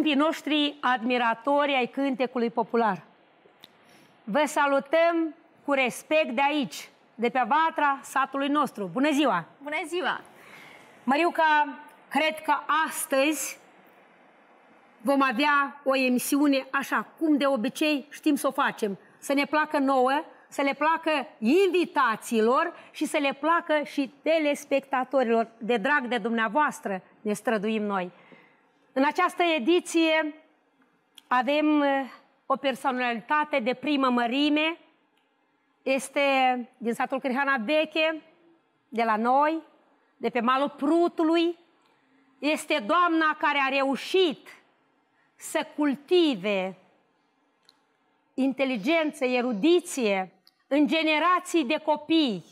scumpii noștri admiratori ai cântecului popular. Vă salutăm cu respect de aici, de pe Vatra satului nostru. Bună ziua! Bună ziua! Măriuca, cred că astăzi vom avea o emisiune așa, cum de obicei știm să o facem. Să ne placă nouă, să le placă invitațiilor și să le placă și telespectatorilor. De drag de dumneavoastră ne străduim noi. În această ediție avem o personalitate de primă mărime. Este din satul Crihana Veche, de la noi, de pe malul Prutului. Este doamna care a reușit să cultive inteligență, erudiție în generații de copii.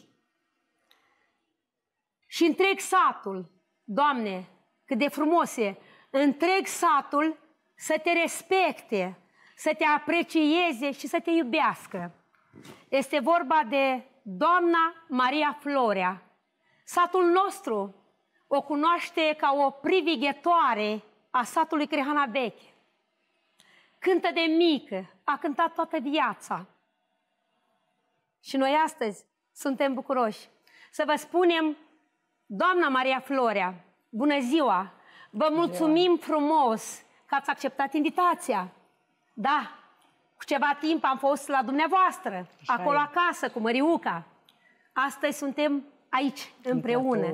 Și întreg satul, Doamne, cât de frumos e, întreg satul să te respecte, să te aprecieze și să te iubească. Este vorba de doamna Maria Florea. Satul nostru o cunoaște ca o privighetoare a satului Crihana Veche. Cântă de mică, a cântat toată viața. Și noi astăzi suntem bucuroși să vă spunem, doamna Maria Florea, bună ziua! Vă mulțumim frumos că ați acceptat invitația. Da, cu ceva timp am fost la dumneavoastră, acolo acasă, cu Măriuca. Astăzi suntem aici, împreună.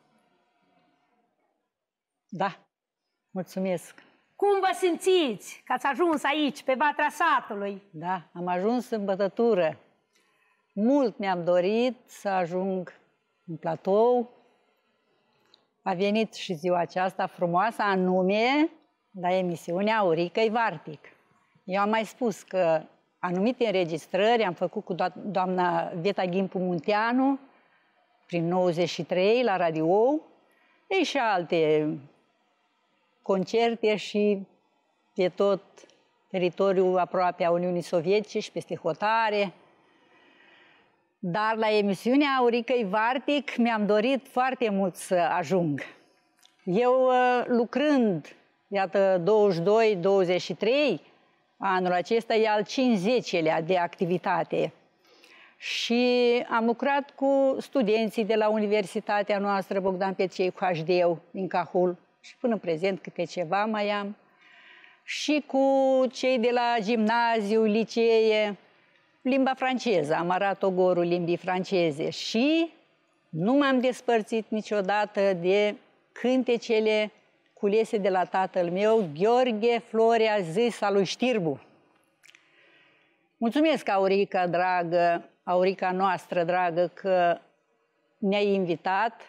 Da, mulțumesc. Cum vă simțiți că ați ajuns aici, pe Vatra satului? Da, am ajuns în bătătură. Mult mi-am dorit să ajung în platou. A venit și ziua aceasta frumoasă, anume la emisiunea Auricăi Vartic. Eu am mai spus că anumite înregistrări am făcut cu doamna Veta Ghimpu Munteanu prin 93 la radio, ei și alte concerte și pe tot teritoriul aproape a Uniunii Sovietice și peste hotare. Dar la emisiunea Auricăi Vartic mi-am dorit foarte mult să ajung. Eu lucrând, iată, 22-23, anul acesta e al 50-lea de activitate. Și am lucrat cu studenții de la Universitatea noastră Bogdan Petrei cu HD din Cahul și până în prezent câte ceva mai am. Și cu cei de la gimnaziu, licee, limba franceză, am arat ogorul limbii franceze și nu m-am despărțit niciodată de cântecele culese de la tatăl meu, Gheorghe Florea, zis al lui Știrbu. Mulțumesc, Aurica dragă, Aurica noastră dragă, că ne-ai invitat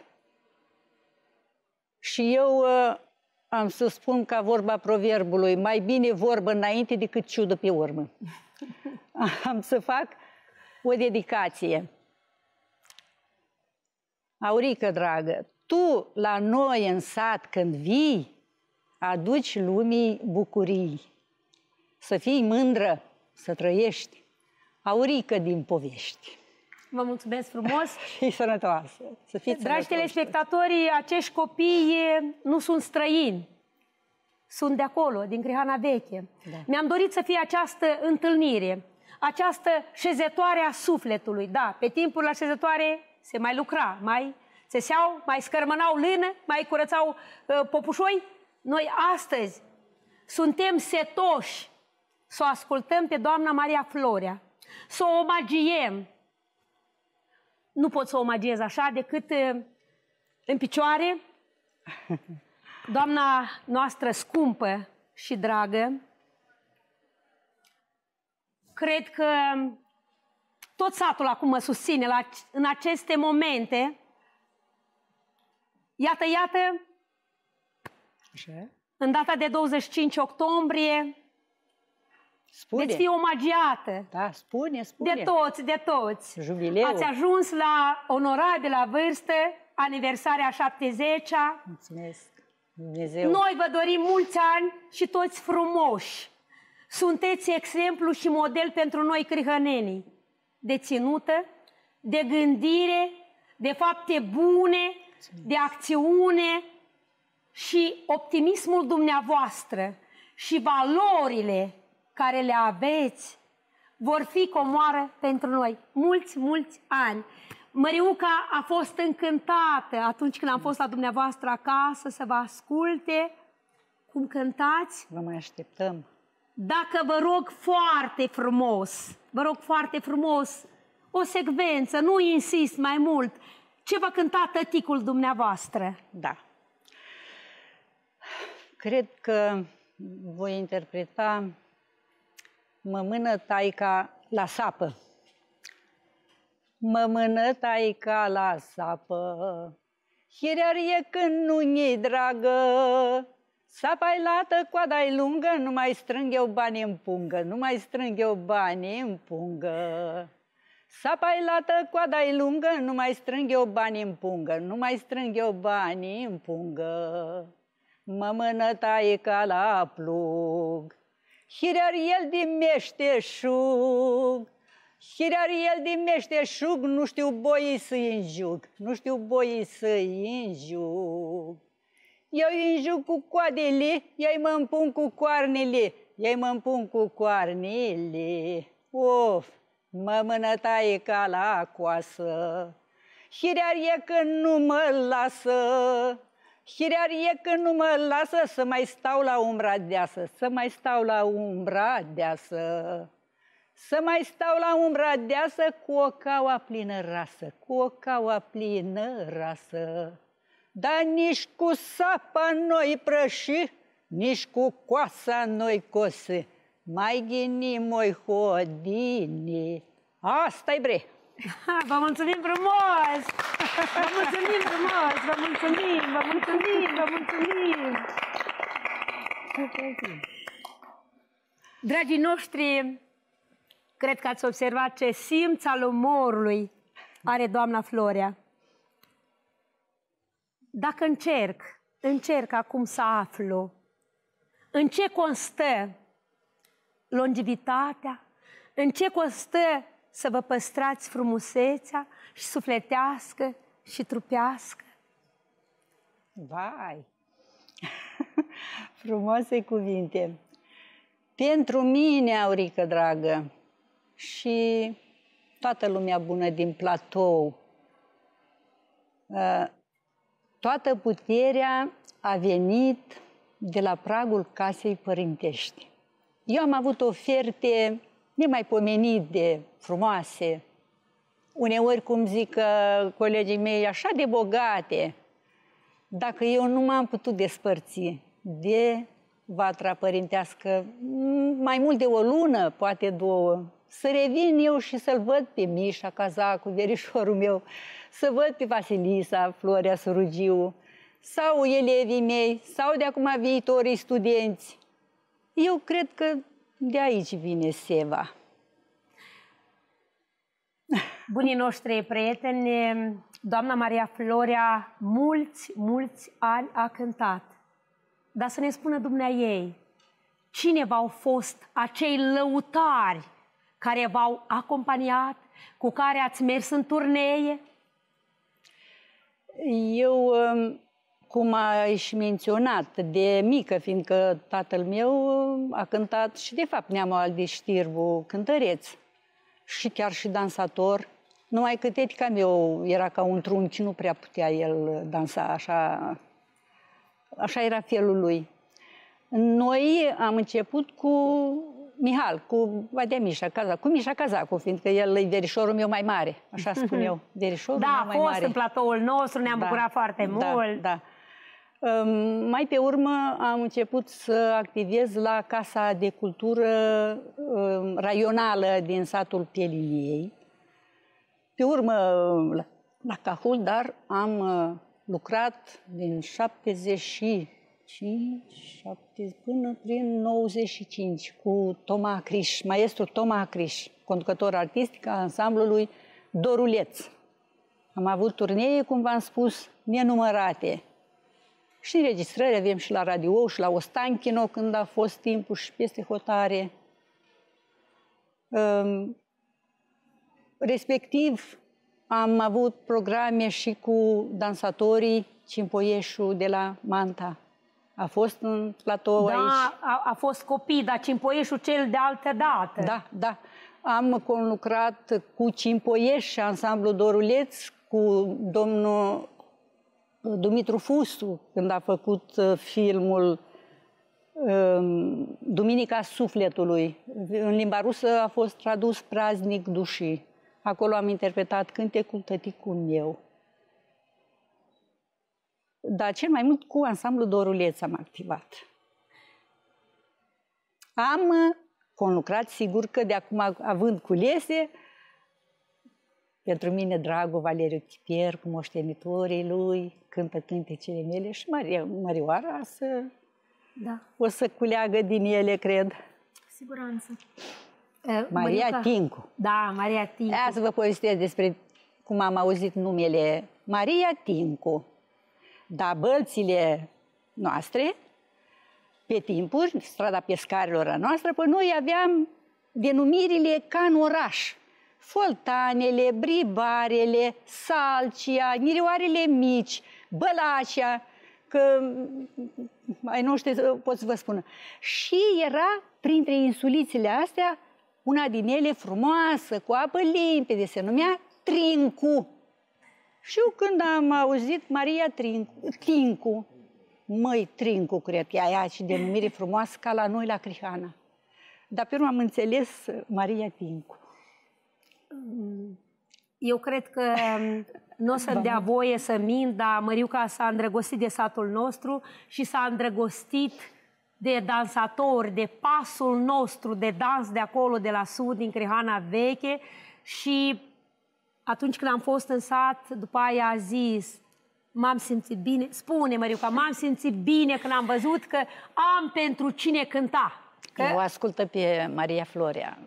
și eu am să spun ca vorba proverbului, mai bine vorbă înainte decât ciudă pe urmă. Am să fac o dedicație. Aurică dragă, tu la noi în sat când vii, aduci lumii bucurii. Să fii mândră, să trăiești, Aurică din povești. Vă mulțumesc frumos! Și sănătoasă! Să fiți dragi telespectatori, acești copii nu sunt străini. Sunt de acolo, din Crihana Veche. Da. Mi-am dorit să fie această întâlnire, această șezătoare a sufletului. Da, pe timpul la șezătoare se mai lucra, mai țeseau, mai scărmănau lână, mai curățau popușoi. Noi astăzi suntem setoși să o ascultăm pe doamna Maria Florea, să o omagiem. Nu pot să o omagiez așa decât în picioare. Doamna noastră scumpă și dragă, cred că tot satul acum mă susține în aceste momente. Iată, iată, așa? În data de 25 octombrie, veți fi omagiată. Da, spune, spune. De toți. Jubileu. Ați ajuns la onorabilă vârstă, aniversarea 70-a. Mulțumesc. Dumnezeu. Noi vă dorim mulți ani și toți frumoși. Sunteți exemplu și model pentru noi crihănenii. De ținută, de gândire, de fapte bune, de acțiune și optimismul dumneavoastră și valorile care le aveți vor fi comoară pentru noi. Mulți, mulți ani. Măriuca a fost încântată atunci când am fost la dumneavoastră acasă să vă asculte cum cântați. Vă mai așteptăm. Dacă vă rog foarte frumos, o secvență, nu insist mai mult, ce va cânta tăticul dumneavoastră? Da. Cred că voi interpreta Mă mână taica la sapă. Mă mână taica la sapă, hirearie când nu-i dragă, sapa-i lată, coada-i lungă, nu mai strâng eu bani în pungă, nu mai strâng eu bani în pungă. Sapa-i lată, coada-i lungă, nu mai strâng eu bani în pungă, nu mai strâng eu bani în pungă. Mă mână taica la plug, hirear el din meșteșug, hirear el din meșteșug, nu știu boii să-i înjug, nu știu boii să-i înjug. Eu îi înjug cu coadele, ei mă împun cu coarnele, ei mă împun cu coarnele. Of, mă mână taica la coasă, hirear e că nu mă lasă, hirear e că nu mă lasă să mai stau la umbra deasă, să mai stau la umbra deasă. Să mai stau la umbra deasă cu o caua plină rasă, cu o caua plină rasă. Dar nici cu sapa noi prăși, nici cu coasa noi cose, mai ghini moi hodini. Asta-i bre! Vă mulțumim frumos! Vă mulțumim frumos! Vă mulțumim, vă mulțumim, vă mulțumim! Dragii noștri, cred că ați observat ce simț al umorului are doamna Florea. Dacă încerc acum să aflu în ce constă longevitatea, în ce constă să vă păstrați frumusețea și sufletească și trupească. Vai! Frumoase cuvinte! Pentru mine, Aurică dragă, și toată lumea bună din platou, toată puterea a venit de la pragul casei părintești. Eu am avut oferte nemaipomenit de frumoase, uneori, cum zic colegii mei, așa de bogate. Dacă eu nu m-am putut despărți de vatra părintească mai mult de o lună, poate două, să revin eu și să-l văd pe Mișa Cazacu, verișorul meu, să văd pe Vasilisa Florea Surugiu, sau elevii mei, sau de acum viitorii studenți. Eu cred că de aici vine seva. Bunii noștri prieteni, doamna Maria Florea, mulți ani a cântat. Dar să ne spună dumneaei, cine v-au fost acei lăutari care v-au acompaniat, cu care ați mers în turnee? Eu, cum ai și menționat, de mică, fiindcă tatăl meu a cântat și de fapt neamul Aldi Știrbu, cântăreț și chiar și dansator, numai că tetica meu era ca un trunchi, nu prea putea el dansa, așa era felul lui. Noi am început cu Mihal, cu Vadea Mișa Cazacu, cu Mișa Cazacu, fiindcă el e verișorul meu mai mare, așa spun eu, verișorul meu mai mare. Da, a fost în platoul nostru, ne-am bucurat foarte mult. Da. Mai pe urmă am început să activez la Casa de Cultură raională din satul Pieliniei. Pe urmă la Cahul, dar am lucrat din 75 până prin 95 cu Toma Acriș, maestru Toma Acriș, conducător artistic al ansamblului Doruleț. Am avut turnee, cum v-am spus, nenumărate. Și înregistrări avem și la radio, și la Ostanchino, când a fost timpul, și peste hotare. Respectiv, am avut programe și cu dansatorii Cimpoieșu de la Manta. A fost în platou aici. Da, a fost copii, dar Cimpoieșul cel de altă dată. Da, da. Am conlucrat cu Cimpoieș și Ansamblu Doruleț, cu domnul Dumitru Fustu, când a făcut filmul Duminica Sufletului. În limba rusă a fost tradus Praznic Dușii. Acolo am interpretat cântecul Tăticul meu. Dar cel mai mult cu Ansamblul Doruleț am activat. Am conlucrat, sigur că de acum, având culese, pentru mine dragul Valeriu Chipier, cu moștenitorii lui, cântă cântecele mele și Mărioara o să culeagă din ele, cred. Cu siguranță. Maria Tincu. Da, Maria Tincu. Aia să vă povestesc despre cum am auzit numele Maria Tincu. Dar bălțile noastre, pe timpuri, strada pescarilor a noastră, pe noi aveam denumirile ca în oraș. Foltanele, bribarele, salcia, nirioarele mici, bălacea, că ai noștri pot să vă spun. Și era printre insulițele astea, una din ele frumoasă, cu apă limpede, se numea Trincu. Și eu când am auzit Maria Tincu, măi, Trincu, cred că aia și denumire frumoasă ca la noi la Crihana. Dar pe urmă am înțeles Maria Tincu. Eu cred că nu o să-mi dea voie să mint, dar Măriuca s-a îndrăgostit de satul nostru și s-a îndrăgostit de dansatori, de pasul nostru de dans de acolo, de la sud, din Crihana Veche. Și atunci când am fost în sat, după aia a zis, m-am simțit bine, spune Măriuca, m-am simțit bine când am văzut că am pentru cine cânta. O ascultă pe Maria Florea.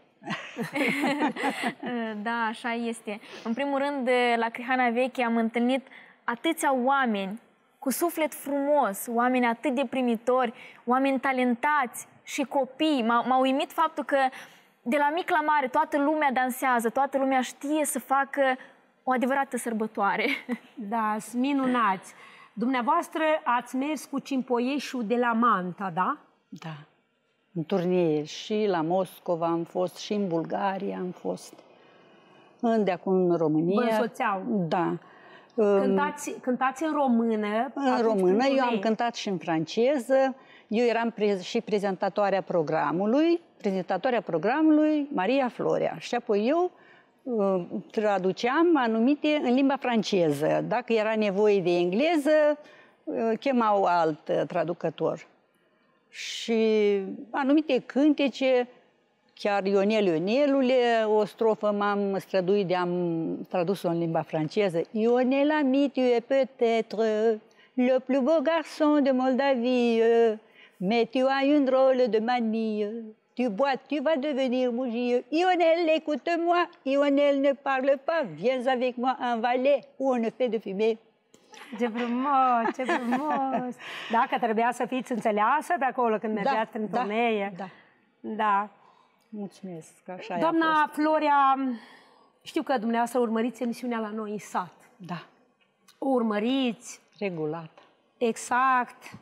Da, așa este. În primul rând, la Crihana Veche am întâlnit atâția oameni cu suflet frumos, oameni atât de primitori, oameni talentați și copii. M-a uimit faptul că de la mic la mare toată lumea dansează, toată lumea știe să facă o adevărată sărbătoare. Da, sunt minunați. Dumneavoastră ați mers cu Cimpoieșul de la Manta, da? Da. În turnee și la Moscova am fost, și în Bulgaria am fost. De acum în România. Vă însoțeau? Da. Cântați în română? În română, eu am cântat și în franceză. Eu eram și prezentatoarea programului Maria Florea. Și apoi eu traduceam anumite în limba franceză. Dacă era nevoie de engleză, chemau alt traducător. Și anumite cântece, chiar Ionelule, o strofă m-am străduit de am tradus-o în limba franceză. Ionel, ami, tu es peut-être le plus beau garçon de Moldavie, mais tu as une drôle de manie. Tu bois, tu vas devenir bougie. Ionel, écoute-moi. Ionel, ne parle pas. Viens avec moi en Valais où on ne fait de fumée. Ce frumos, ce frumos! Dacă trebuia să fiți înțeleasă de acolo când mergeați în turnee. Da. Mulțumesc, așa Doamna Florea, știu că dumneavoastră urmăriți emisiunea la noi în sat. Da. O urmăriți. Regulat. Exact.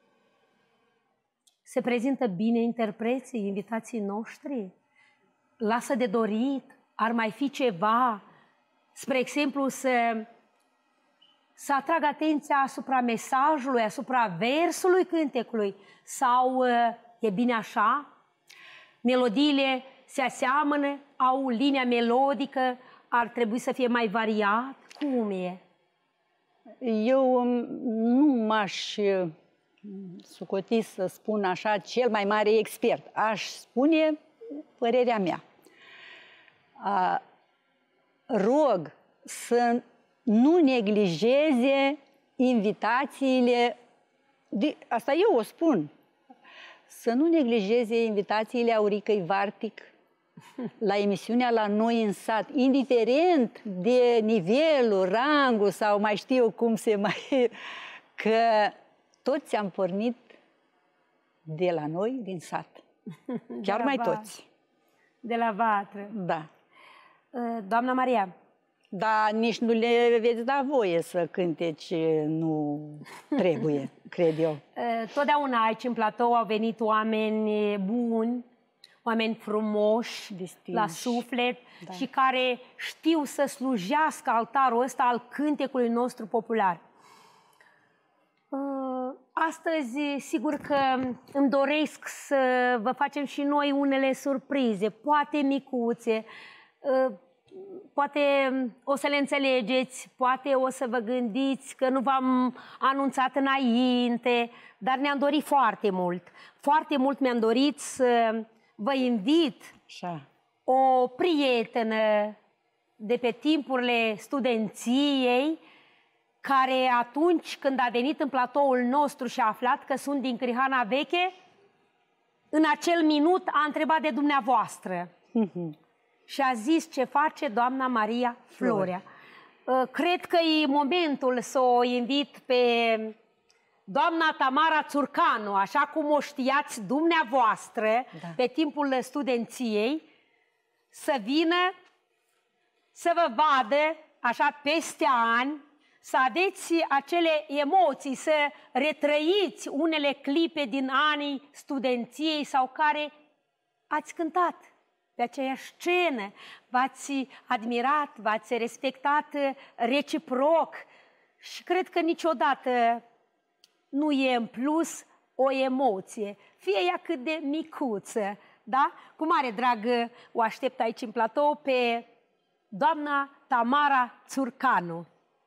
Se prezintă bine interpreții, invitații noștri? Lasă de dorit? Ar mai fi ceva? Spre exemplu, să atrag atenția asupra mesajului, asupra versului cântecului? Sau e bine așa? Melodiile se aseamănă? Au linia melodică? Ar trebui să fie mai variat? Cum e? Eu nu m-aș socoti să spun așa cel mai mare expert. Aș spune părerea mea. Rog să nu neglijeze invitațiile, asta eu o spun, să nu neglijeze invitațiile Auricăi Vartic la emisiunea La Noi în Sat, indiferent de nivelul, rangul sau mai știu cum se mai... că toți am pornit de la noi, din sat. Chiar mai toți. De la vatră. Da. Doamna Maria, Dar nici nu le veți da voie să cânte ce nu trebuie, cred eu. Totdeauna aici în platou au venit oameni buni, oameni frumoși, la suflet și care știu să slujească altarul ăsta al cântecului nostru popular. Astăzi, sigur că îmi doresc să vă facem și noi unele surprize, poate micuțe, poate o să le înțelegeți, poate o să vă gândiți că nu v-am anunțat înainte, dar ne-am dorit foarte mult. Foarte mult mi-am dorit să vă invit o prietenă de pe timpurile studenției, care atunci când a venit în platoul nostru și a aflat că sunt din Crihana Veche, în acel minut a întrebat de dumneavoastră. Și a zis ce face doamna Maria Florea. Cred că e momentul să o invit pe doamna Tamara Țurcanu, așa cum o știați dumneavoastră pe timpul studenției, să vină să vă vadă așa peste ani, să aveți acele emoții, să retrăiți unele clipe din anii studenției sau care ați cântat pe aceeași scenă, v-ați admirat, v-ați respectat reciproc și cred că niciodată nu e în plus o emoție, fie ea cât de micuță, da? Cu mare drag o aștept aici în platou pe doamna Tamara Țurcanu.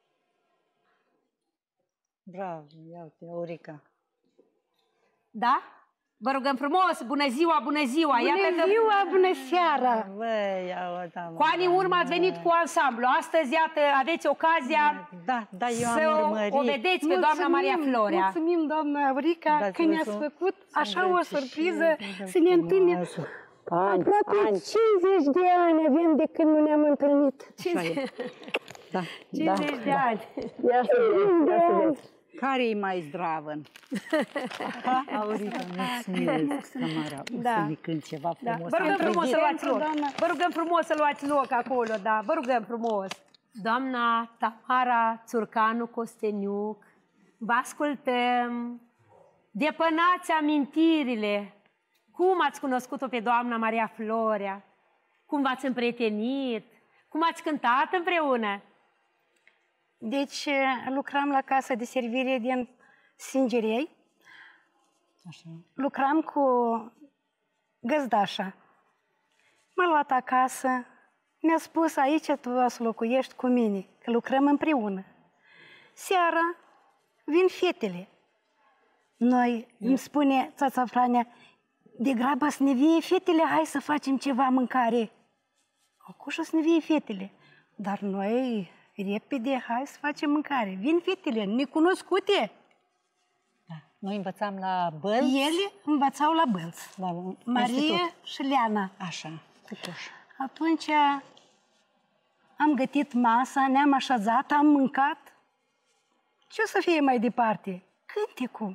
Bravo, iau-te, Aurica. Da? Vă rugăm frumos, bună ziua, bună ziua! Bună ziua, bună seara! Cu ani în urmă ați venit cu ansamblu. Astăzi, iată, aveți ocazia să o vedeți pe doamna Maria Florea. Mulțumim, doamna Aurica, că ne-ați făcut așa o surpriză să ne întâlnim. Aproape 50 de ani avem de când nu ne-am întâlnit. 50 de ani. Ia să vezi. Care e mai zdravă? Aurica, mulțumesc, Tamara. Să ne cânt ceva frumos. Vă rugăm frumos să luați loc. Vă rugăm frumos să luați loc acolo, da. Vă rugăm frumos. Doamna Tamara Țurcanu Costeniuc, vă ascultăm. Depănați amintirile. Cum ați cunoscut-o pe doamna Maria Florea? Cum v-ați împrietenit? Cum ați cântat împreună? Deci lucram la casa de servire din Singerei. Lucram cu găzdașa. M-a luat acasă, mi-a spus aici tu o să locuiești cu mine, că lucrăm împreună. Seara vin fetele. Noi, îmi spune țața Franea, de grabă să ne vie fetele, hai să facem ceva mâncare. Acușă să ne vie fetele. Dar noi, repede, hai să facem mâncare. Vin fetele, necunoscute. Noi învățam la Bălți. Ele învățau la Bălți. Marie și Leana. Așa, totuși. Atunci am gătit masa, ne-am așezat, am mâncat. Ce o să fie mai departe? Cântecul.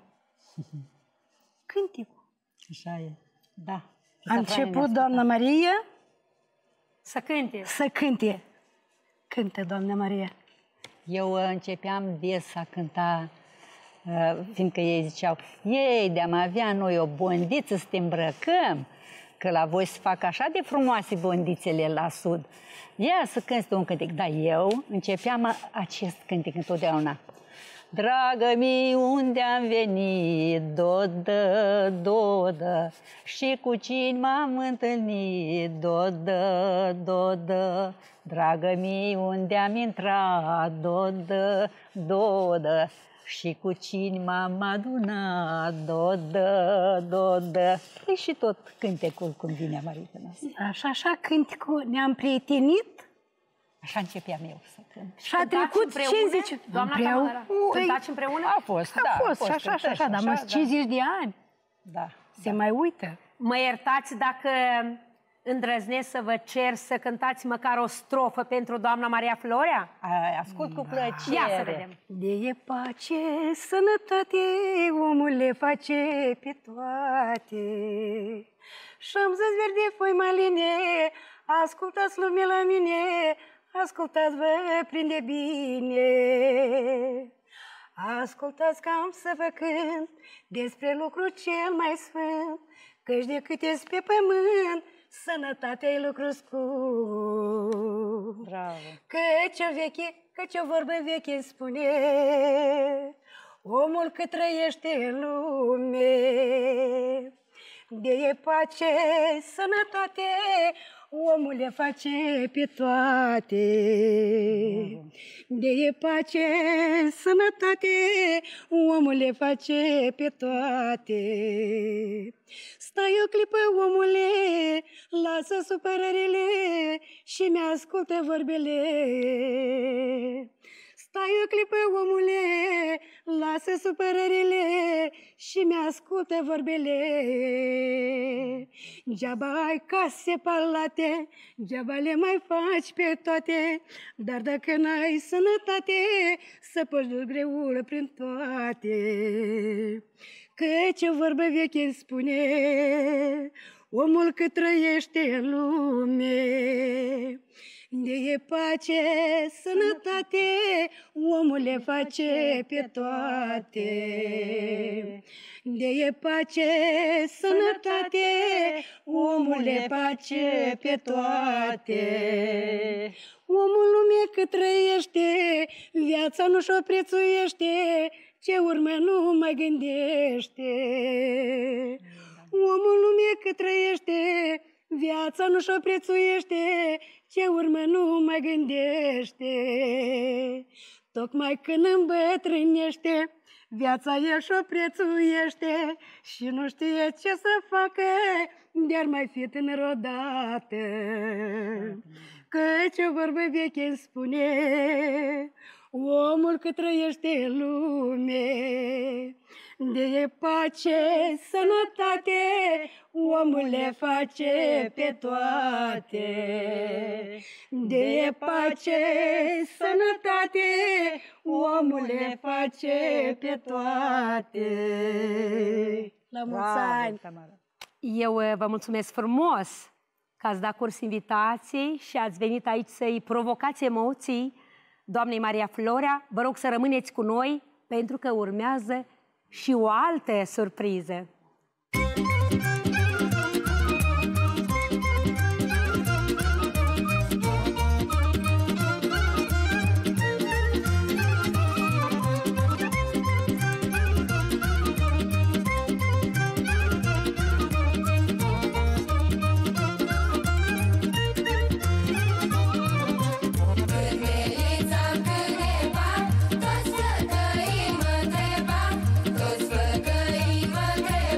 Cântecul. Așa e, da. A început doamna Maria să cânte. Să cânte. Cânte, doamna Maria. Eu începeam des a cânta, fiindcă ei ziceau, ei, de-am avea noi o bondiță să te îmbrăcăm, că la voi se fac așa de frumoase bondițele la sud. Ia să cânti un cântec. Dar eu începeam acest cântec întotdeauna. Dragă mi, unde am venit, dodă, dodă, și cu cine m-am întâlnit, dodă, dodă. Dragă mi, unde am intrat, dodă, dodă, și cu cine m-am adunat, dodă, dodă. Păi și tot cântecul cum vine Marica noastră. Așa cântecul, ne-am prietenit. Așa începeam eu să cânt. Și a trecut 50... Doamna Tamara, cântați împreună? A fost, așa, dar mai 50 de ani. Da. Se mai uită. Mă iertați dacă îndrăznesc să vă cer să cântați măcar o strofă pentru doamna Maria Florea? Ascult cu plăcere. Ia să vedem. De e pace, sănătate, omul le face pe toate. Și-am zis verde foi maline, ascultați lume la mine, ascultați, vă prinde bine. Ascultați că am să vă cânt despre lucru cel mai sfânt, căci de cât ești pe pământ, sănătatea e lucru scump. Bravo! Căci o vorbă veche spune, omul cât trăiește în lume, de e pace, sănătate, omul le face pe toate. De e pace, sănătate, omul le face pe toate. Stai o clipă, omule, lasă supărările și mi-ascultă vorbele. Stai o clipă, omule, lasă supărările și mi-ascultă vorbele. Geaba ai case palate, geaba le mai faci pe toate, dar dacă n-ai sănătate, să poți duci greul prin toate. Căci o vorbă veche îmi spune, omul cât trăiește în lume, de e pace, sănătate, omul le face pe toate. De e pace, sănătate, omul le face pe toate. Omul lume cât trăiește, viața nu și-o prețuiește, ce urmă nu mai gândește. Omul lume cât trăiește, viața nu și-o prețuiește, ce urmă nu mai gândește. Tocmai când îmbătrânește, viața el și-o prețuiește și nu știe ce să facă, de-ar mai fi tânăr odată. Căci o vorbă veche îmi spune, omul cât trăiește în lume, de e pace, sănătate, omul le face pe toate. De e pace, sănătate, omul le face pe toate. La mulți ani! Eu vă mulțumesc frumos că ați dat curs invitației și ați venit aici să-i provocați emoții doamnei Maria Florea. Vă rog să rămâneți cu noi pentru că urmează și o altă surpriză. Toți flăcăii mă întreba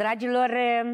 Dragilor,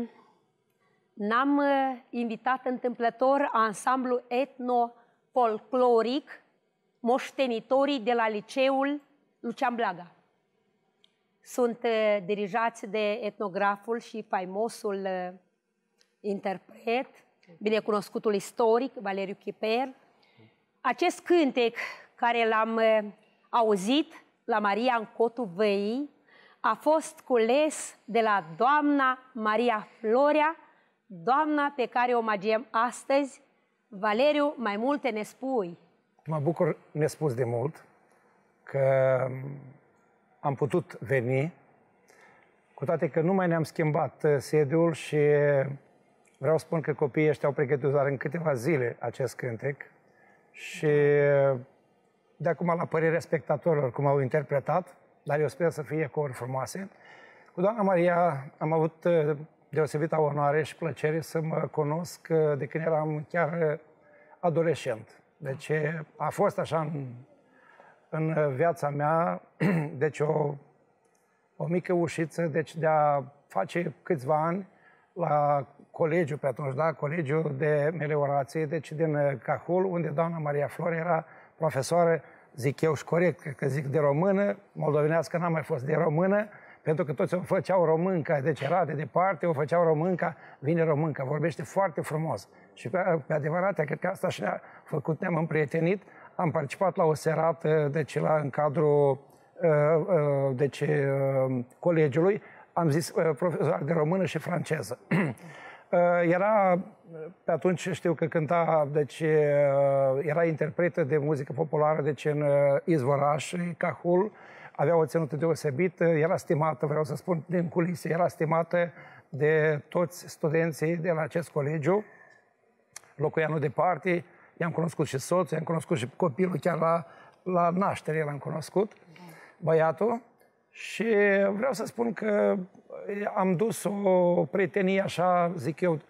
n-am invitat întâmplător ansamblu etno-folcloric Moștenitorii de la Liceul Lucian Blaga. Sunt dirijați de etnograful și faimosul interpret, binecunoscutul istoric, Valeriu Chiper. Acest cântec care l-am auzit la Maria în Cotul Văii a fost cules de la doamna Maria Florea, doamna pe care o omagiem astăzi. Valeriu, mai multe ne spui. Mă bucur nespus de mult că am putut veni, cu toate că nu mai ne-am schimbat sediul și vreau să spun că copiii ăștia au pregătit doar în câteva zile acest cântec și de acum la părerea spectatorilor cum au interpretat, dar eu sper să fie ecouri frumoase. Cu doamna Maria am avut deosebită onoare și plăcere să mă cunosc de când eram chiar adolescent. Deci a fost așa în viața mea, deci o mică ușiță, deci de a face câțiva ani la colegiu pe atunci, da, colegiul de meliorație, deci din Cahul, unde doamna Maria Flore era profesoară, zic eu și corect, că zic de română, moldovenească n-am mai fost de română, pentru că toți o făceau românca, deci era de departe, o făceau românca, vine românca, vorbește foarte frumos. Și pe adevărat, cred că asta și ne-a făcut, ne-am împrietenit, am participat la o serată, deci în cadrul colegiului, am zis profesor de română și franceză. Era, pe atunci știu că cânta, deci era interpretă de muzică populară, deci în Izvoraș, Cahul, avea o ținută deosebită, era stimată, vreau să spun, din culise, era stimată de toți studenții de la acest colegiu, locuia nu departe, i-am cunoscut și soțul, i-am cunoscut și copilul, chiar la naștere l-am cunoscut, băiatul, și vreau să spun că am dus o prietenie așa, zic eu,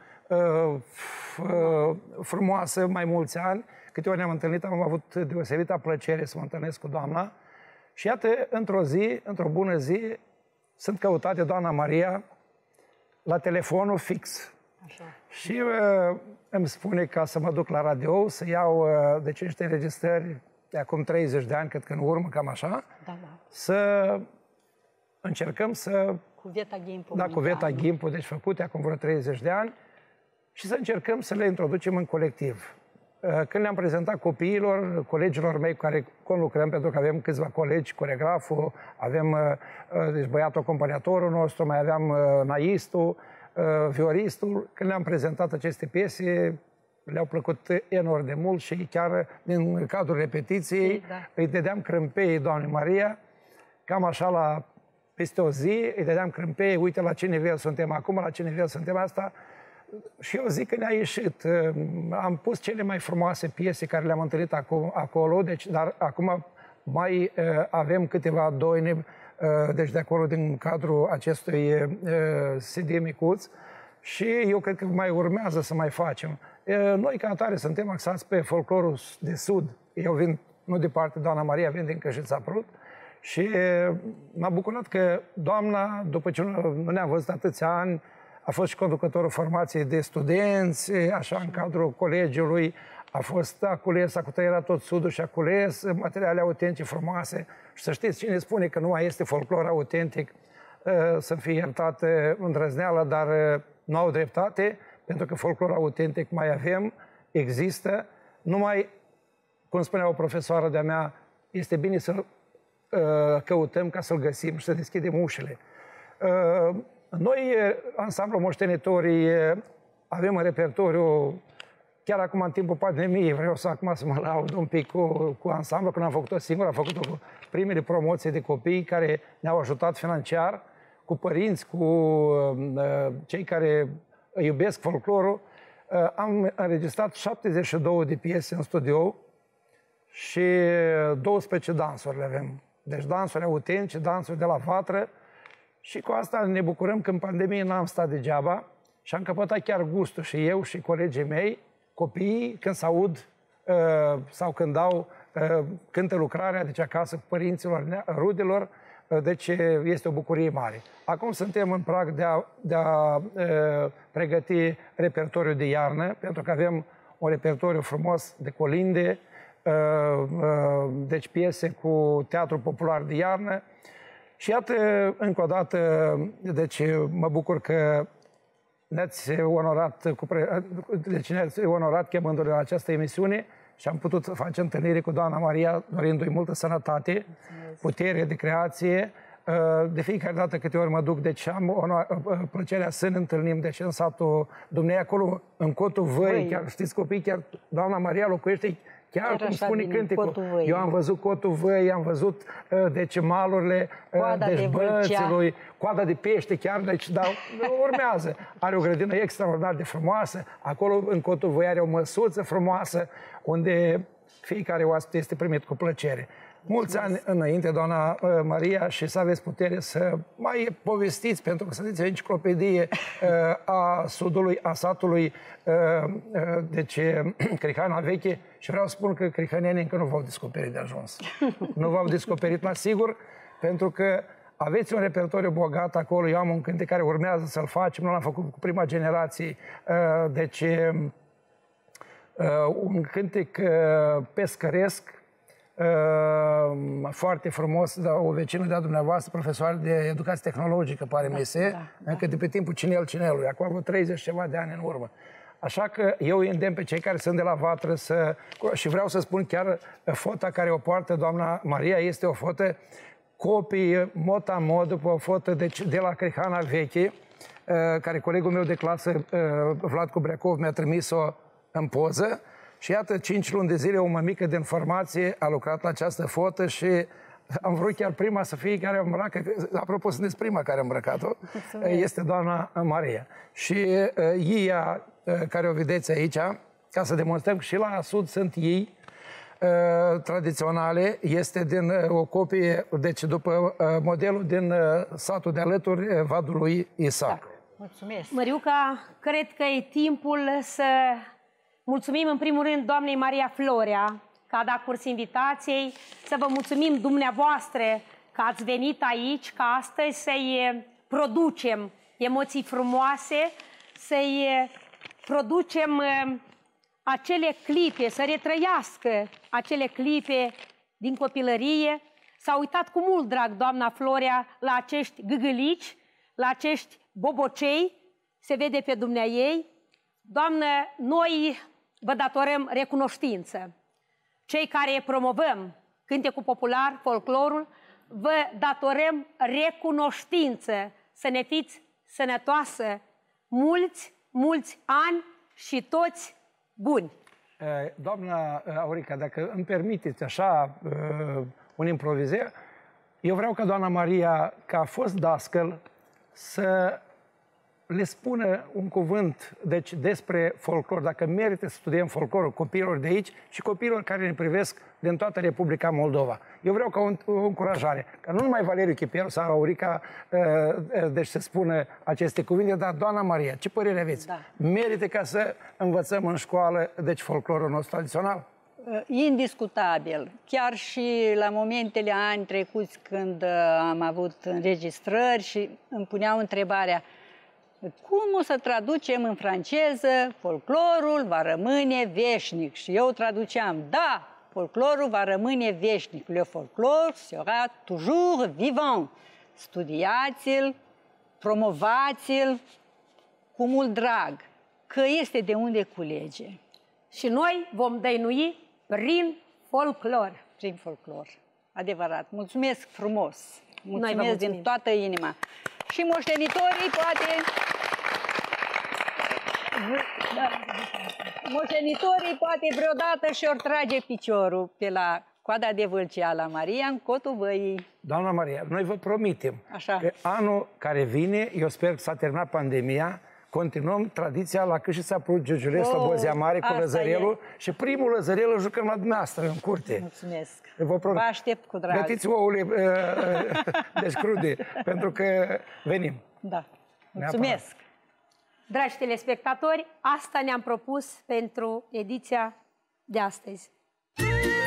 frumoasă mai mulți ani. Câte ori ne-am întâlnit, am avut deosebită plăcere să mă întâlnesc cu doamna. Și iată, într-o zi, într-o bună zi, sunt căutat de doamna Maria la telefonul fix. Așa. Și îmi spune ca să mă duc la radio, să iau deci niște înregistrări de acum 30 de ani, cred că în urmă, cam așa, să încercăm să... Cuveta Ghimpu. Da, Cuveta Ghimpu, deci făcute acum vreo 30 de ani, și să încercăm să le introducem în colectiv. Când le-am prezentat copiilor, colegilor mei cu care conlucrăm, pentru că avem câțiva colegi, coregraful, avem deci băiatul acompaniatorul nostru, mai aveam naistul, vioristul, când le-am prezentat aceste piese, le-au plăcut enorm de mult și chiar din cadrul repetiției îi dădeam crâmpeii doamnei Maria, cam așa peste o zi, îi dădeam crâmpeii, uite la ce nivel suntem acum, la ce nivel suntem asta. Și eu zic că ne-a ieșit. Am pus cele mai frumoase piese care le-am întâlnit acolo, deci, dar acum mai avem câteva doine, deci de acolo, din cadrul acestui CD micuț, și eu cred că mai urmează să mai facem. Noi, ca atare, suntem axați pe folclorul de sud. Eu vin, nu departe, doamna Maria, vin din Căjița Prut, și m-a bucurat că doamna, după ce nu ne-am văzut atâția ani, a fost și conducătorul formației de studenți, așa, în cadrul colegiului, a fost acules, a cutăierat tot sudul și a cules materiale autentice frumoase. Și să știți, cine spune că nu mai este folclor autentic, să fie iertată îndrăzneală, dar nu au dreptate, pentru că folclor autentic mai avem, există, numai, cum spunea o profesoară de-a mea, este bine să căutăm ca să-l găsim și să deschidem ușile. Noi, ansamblul Moștenitorii, avem în repertoriu, chiar acum în timpul pandemiei, vreau să acum să mă laud un pic cu ansamblu, când am făcut-o singur, am făcut-o cu primele promoții de copii care ne-au ajutat financiar, cu părinți, cu cei care iubesc folclorul. Am înregistrat 72 de piese în studio și 12 dansuri le avem. Deci dansuri autentice, dansuri de la vatră. Și cu asta ne bucurăm că în pandemie n-am stat degeaba și am căpătat chiar gustul și eu și colegii mei, copiii, când se aud sau când cântă lucrarea, deci acasă cu părinților, rudelor, deci este o bucurie mare. Acum suntem în prag de a pregăti repertoriul de iarnă, pentru că avem un repertoriu frumos de colinde, deci piese cu teatru popular de iarnă. Și iată, încă o dată, deci mă bucur că ne-ați onorat chemându-le la această emisiune și am putut face întâlnire cu doamna Maria, dorindu-i multă sănătate, putere de creație. De fiecare dată câte ori mă duc, deci am plăcerea să ne întâlnim, deci în satul dumneavoastră, acolo, în Cotul Văi, chiar știți copii, chiar doamna Maria locuiește chiar cum spune cântecul. Eu am văzut Cotul Văi, am văzut deci malurile, deci bățilui, coada de pește chiar, deci dar urmează. Are o grădină extraordinar de frumoasă, acolo în Cotul Văi are o măsuță frumoasă, unde fiecare oaspete este primit cu plăcere. Mulți ani înainte, doamna Maria, și să aveți putere să mai povestiți, pentru că sunteți o enciclopedie a sudului, a satului, deci Crihana Veche, și vreau să spun că crihănenii încă nu v-au descoperit de ajuns. Nu v-au descoperit la sigur, pentru că aveți un repertoriu bogat acolo. Eu am un cântec care urmează să-l facem, nu l-am făcut cu prima generație, deci un cântec pescăresc, foarte frumos, o vecină de-a dumneavoastră, profesoară de educație tehnologică, pare mese, încă de pe timpul Cinelului, acum vreo 30 ceva de ani în urmă. Așa că eu îi îndemn pe cei care sunt de la Vatră și vreau să spun chiar fota care o poartă doamna Maria este o fotă copie mod după o fotă de la Crihana Veche, care colegul meu de clasă, Vlad Cubreacov, mi-a trimis-o în poză. Și iată, 5 luni de zile, o mămică de informație a lucrat la această fotă și am vrut chiar prima să fie care a îmbrăcat, apropo, sunteți prima care a îmbrăcat-o, este doamna Maria. Și ea, care o vedeți aici, ca să demonstrăm că și la sud sunt ei tradiționale, este din o copie, deci după modelul din satul de alături, Vadul lui Isaac. Mulțumesc! Măriuca, cred că e timpul să mulțumim în primul rând doamnei Maria Florea că a dat curs invitației, să vă mulțumim dumneavoastră că ați venit aici, ca astăzi să-i producem emoții frumoase, să-i producem acele clipe, să retrăiască acele clipe din copilărie. S-a uitat cu mult drag doamna Florea la acești gâgâlici, la acești bobocei, se vede pe dumneaei. Doamnă, noi vă datorăm recunoștință. Cei care promovăm cântecul popular, folclorul, vă datorăm recunoștință. Să ne fiți sănătoasă mulți, mulți ani și toți buni. Doamna Aurica, dacă îmi permiteți așa un improvizeu, eu vreau ca doamna Maria, că a fost dascăl, să le spună un cuvânt deci, despre folclor, dacă merită să studiem folclorul copiilor de aici și copiilor care ne privesc din toată Republica Moldova. Eu vreau ca o încurajare, ca nu numai Valeriu Chiperu sau Aurica deci să spună aceste cuvinte, dar doamna Maria, ce părere aveți? Da. Merită ca să învățăm în școală deci folclorul nostru tradițional? Indiscutabil. Chiar și la momentele ani trecuți când am avut înregistrări și îmi puneau întrebarea cum o să traducem în franceză folclorul va rămâne veșnic? Și eu traduceam, da, folclorul va rămâne veșnic. Le folclor sera toujours vivant. Studiați-l, promovați-l cu mult drag, că este de unde culege. Și noi vom dăinui prin folclor. Prin folclor. Adevărat. Mulțumesc frumos. Mulțumesc din toată inima. Și moștenitorii poate... Moștenitorii poate vreodată și-or trage piciorul pe la coada de Vâlcea la Maria în Cotul Văii. Doamna Maria, noi vă promitem că anul care vine, eu sper că s-a terminat pandemia, continuăm tradiția la Câșița Prut Giurgiulescu, la Bozia Mare cu lăzărelul și primul lăzărel îl jucăm la dumneavoastră în curte. Mulțumesc. Vă aștept cu drag. Gătiți ouăle deci crude, pentru că venim. Da. Mulțumesc. Dragi telespectatori, asta ne-am propus pentru ediția de astăzi.